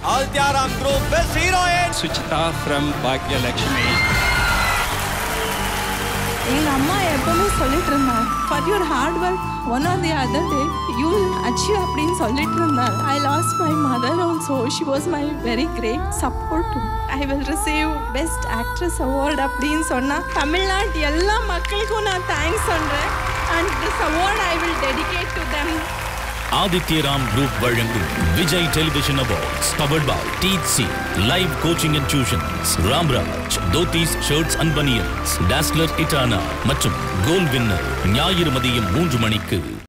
Adityaram Group Best Heroine Suchita from Bhagya Lakshmi. எங்க அம்மா எப்பவுமே சொல்லிட்டு இருந்தாங்க, for your hard work one or the other day you will achieve அப்படின்னு சொல்லிட்டு இருந்தாங்க. I lost my mother also. She was my very great support. I will receive best actress award அப்படின்னு சொன்னா தமிழ்நாட்டு எல்லா மக்களுக்கும் நான் தேங்க்ஸ் சொல்றேன். And this award I will dedicate to them. Adityaram Group வழங்கும் Vijay Television Awards powered by TC Live Coaching and Tuitions, Ramraj Dhotis Shirts and Banians, Dazzler Itana மற்றும் Gold Winner ஞாயிறு மதியம் 3 மணிக்கு.